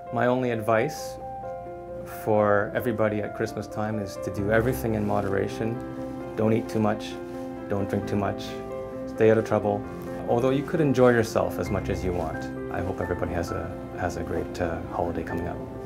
My only advice for everybody at Christmas time is to do everything in moderation. Don't eat too much, don't drink too much, stay out of trouble. Although you could enjoy yourself as much as you want. I hope everybody has a great holiday coming up.